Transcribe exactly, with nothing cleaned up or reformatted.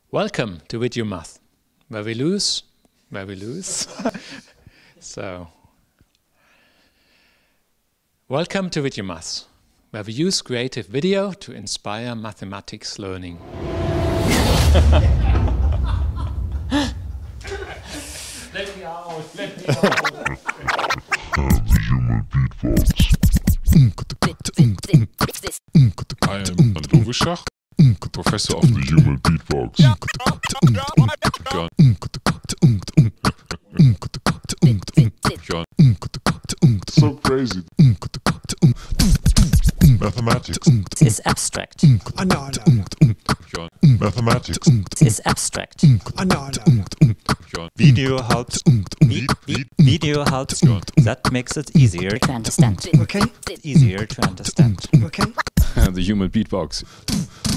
Welcome to Video Math, where we lose, where we lose. So, welcome to Video Math, where we use creative video to inspire mathematics learning. Let me out, let me out. The human beatbox. I am Jan Overschach, professor of the Human beatbox. Jan. Jan. So crazy. Mathematics. Is abstract. Oh, no, no, no. Jan. Mathematics. Is abstract. Oh, no, no, no. Jan. Video helps. vi- vi- Video helps. That makes it easier. To understand. Okay, Easier to understand. okay. The human beatbox.